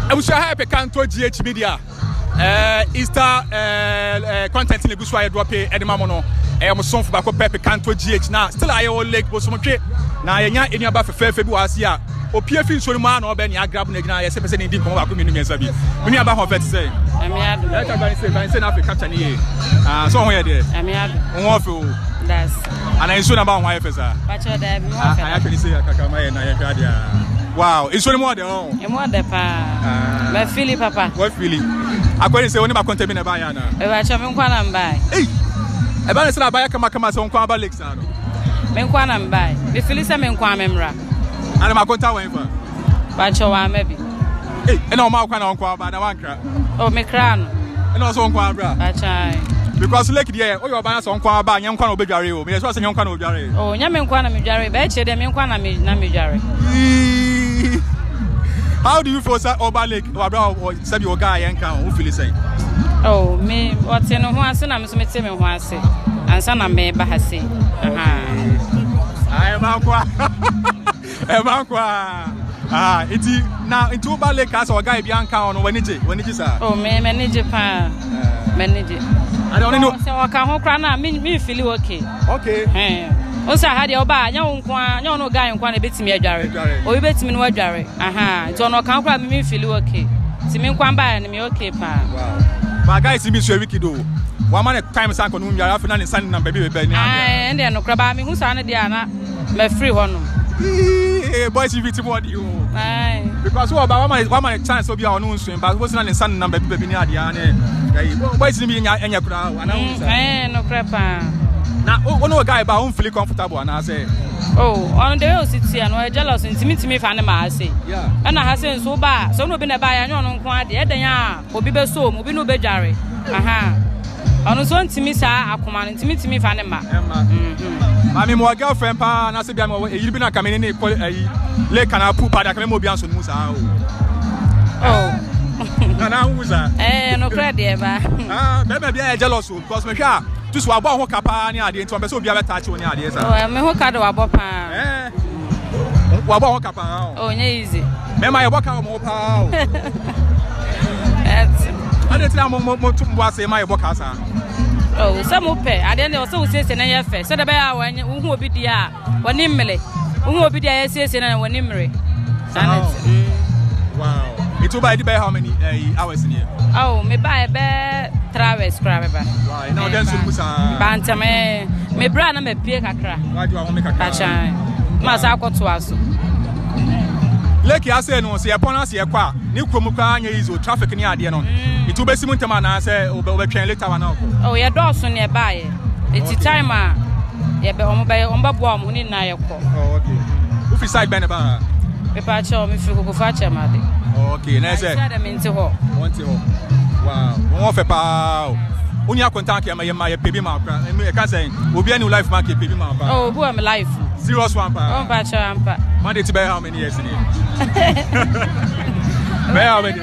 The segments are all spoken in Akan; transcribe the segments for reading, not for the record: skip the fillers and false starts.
I'm sure I can to GH Media. Easter content in the bush wire drop at the Mamono. I am a song for Bako Pepe Canto GH now. Still, I owe Lake was some trip. Now, you're in your buff for February. O PF so man or ben ya grab na gina yes person ndi ko ba ko minu mensa bi menu aba ho vet say amiado e ka ban say na Africa capture ni so ho ye de amiado won fe o that's ana inso na ba ho ye fesa ba cho da bi mo fe I actually say akaka ma ye na ye hwa dia wow inso ni mo de o e mo de pa ba fili papa what feeling akwani say woni ba content na ba ya na e ba cho me nkwa na mbai e ba na say na ba ya kama say nkwa ba lakes na no me nkwa na mbai me fili say me nkwa memra ana makonta wan fa ba cho wa ma bi ena o ma kwa na nkwa ba na wankra o me kra no ena so nkwa bra ba chai because lake there o yo ba so nkwa ba nya nkwa na obedware o me so say nya nkwa na obedware o nya me nkwa na me dware ba che de me nkwa na me dware how do you feel say Oba Lake or bra or sabi o guy yanka o feel say oh me what no ho ase na me so me te me ho ase ansa na me ba ha se ai ma kwa iti na into Oba Lake as or guy bianca on wenije sir oh me manage pa manage I don't know say o ka ho kra na me feel okay o sa ha de oba nya nkwa nya no guy nkwa na betimi adware o bi betimi no adware to no kan kra me feel okay ti me nkwa ba na me okay pa wow ba guys mi so wiki do wa man time san ko no nwara afi na ne san number bi be na ende no kra ba me hu sa na dia na me free hono boys viti body o because wa man chance obi a ono nso but wo na ne san number bi ni adia na boys ni bi nya kra wa na no kra pa na ono guy ba on feel comfortable na say on the way city and we jealous intimi fa na ma say na ha say so ba so no bi na ba ya nyo no nko ade eden ya obi be so obi no be dware ono so intimi sa akoma no intimi fa na ma mami mo girlfriend pa na se bia mo e yiri bi na kamene ne ko le kana pu pa da kame mo bia so mu sa na uza no credit de ba bebe bia jealous because me hwa tu so abo ho kapa ni ade nti o be so bia beta chi oni ade sa me ho ka do abo pa wa bo ho kapa nye easy me ma ye bo ka mo pa ade tira mo tumbo ase ma ye bo ka sa some pe ade ne so se na ye fe se de be ya wo hu obi dia woni mmele wo hu obi dia ye se na woni mmere wow it will buy how many hours in here me buy be 3 hours cra be ba wow now then so musa banta me bra na me pie kakra why do I want make kakra ma sa akoto aso leki ase no se epon ase ekwa ni krom kwa anya izo traffic ni ade no it will be simu ntama na se obetwen later wa na ye do so ne ba ye eti time a ye be omba bo am ni na ye ko okay who fi side ben ba me pa cha me fi ko fa cha ma de okay na se da me nti ho wonti ho wow won fe pa oni akonta ke ma ye pebi ma akra e ka say obi ani life ma ke pebi ma pa bu am life serious one pa pa cha ampa Monday to how many years in here be how many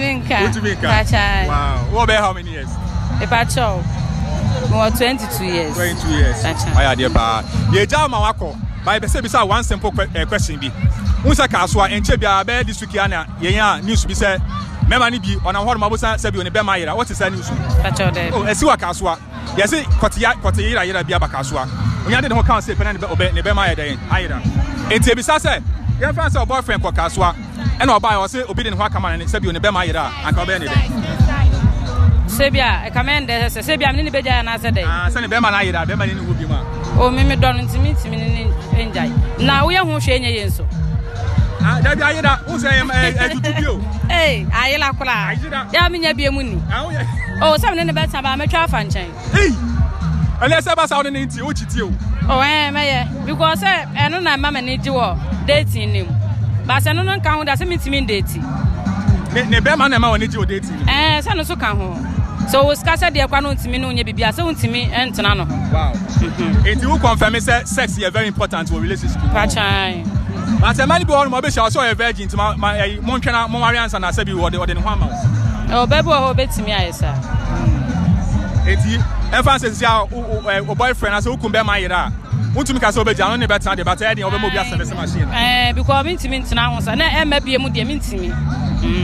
wow what be how many years e pa cha more 22 years 22 years aya dey pa ye ja ma wako by be say be one simple question bi unsa ka so enche bia be this week ana ye ya news bi say mema ni bi ona ho ma bo say bi oni be ma yira what is that news pa cha dey esi wa ka so ye say kote yira bia ba ka so onya de ho kan say pe na ne be ma yira ayira enti bi sa say ye fan say boyfriend ko ka so e na oba o say obi de ho aka ma ne say bi oni be ma yira aka oba ne de sebia e kamende sebia me ni be ja na say dey say ne be ma na yira be ma ni wo bi ma o me don ntimi ni enjai na wo ye ho hwe enye yenso da bia yira wo say tutubio ayila kula ya me nya bia mu ni say me ne be taba me twa fa nchen ele say ba sa wo ne nti o chiti o meye because eno na mama ne ji wo dating nim ba se no no kan ho da se mitimi date ne be ma na ma wo ne ji o dating se no so kan ho so wo ska se de kwa no ntimi no nya bibia se ntimi entena no wow it will confirm say sex is very important for relationship pachai but a man be all mo be sure so a virgin to mo ntwena mo wari answer na se bi wo de ne ho ama bebe wo betimi ayesa eti emphasis ya o boyfriend as ukun be ma yira untumi ka se obeja no ne beta de bata de obe mo bia service machine because me ntimi ntena ho sa na emma bie mu de me ntimi na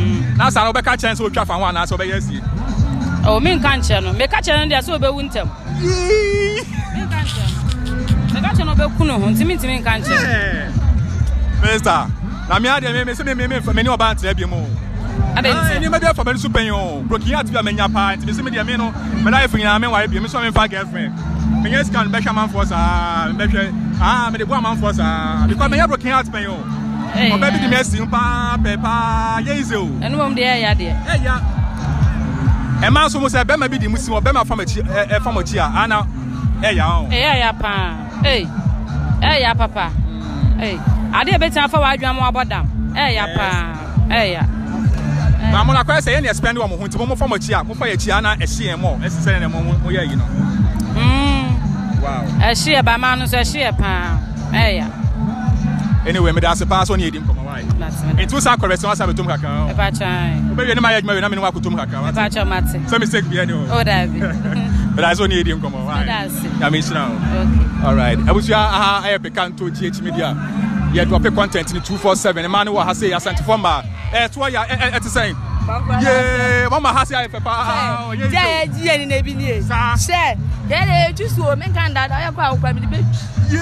na sa obe ka chance o twa fa ho ana so be yes oh me kan che no me ka che no dia so obe wu ntem me kan che me ka che no be ku no ho ntimi kan che Mister na me ade me se me ni oba ntena bi mu adense ni me bia fa me super yo broken heart bia me nya pa ntimi se me dia me no me life nyina me ware bia me so me fa girlfriend me yes can be shaman for sa me hwe me de bo man for sa because me ya broken heart pen yo o baby di me sin pa pepa ye ize o enu mom de ya de ya e ma so mo se be ma bi di musi o be ma fa machi fa machi ana ya o ya pa ya papa ade be tan fa wa adwan mo abodam ya pa ya ba mo na kwa se ye ne spend wo mo ho nti mo fa machi mo fa ya chi ana e hye mo e se ne mo ya yi no wow share by man so share pa ya anyway me da se pass on yedim komo why into sa correct one sabe tum kaka e pa chan o be we ne ma yedma we na me no akutum kaka e pa chan mate so mistake bi ani o da bi but I so on yedim komo why ya me shina okay all right abusu aha I be kanto GH media ye drop content ni 247 man wo ha say asante forma to ya et say yeah mama ha say papa yeah yeah ni na bi ni share there just so men kan da ya kwa kwa mi be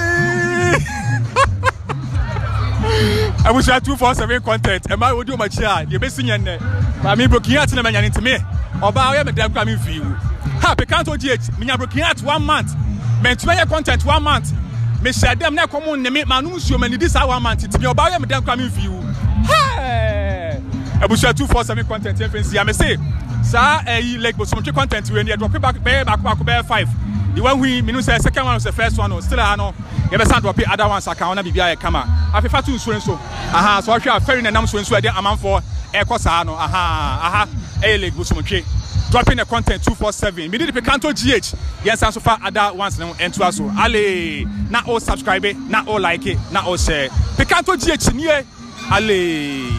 I wish I had 247 content. Am I would do my chair? The best thing, but me broken out in the man into me. Or by I am a damn coming for you. Happy can't GH. Me broken out 1 month. Men to my content 1 month. Me share them now come on. Me manus you many this 1 month. It's me or by I am a damn coming for you. Hey, I wish I had 247 content. I may say, sir, like but some content when you drop it back 5. The one we mean say second one was the first one. Still I know. You better drop it other ones. I can't be a camera. I prefer to insurance so. So I feel very na so there amount for air no. Like Busumuche. Dropping the content 247. Me did the Picanto GH. Yes, and so far other ones now and to us. Ale, not all subscribe, not all like it, not all share. Picanto GH near Ale.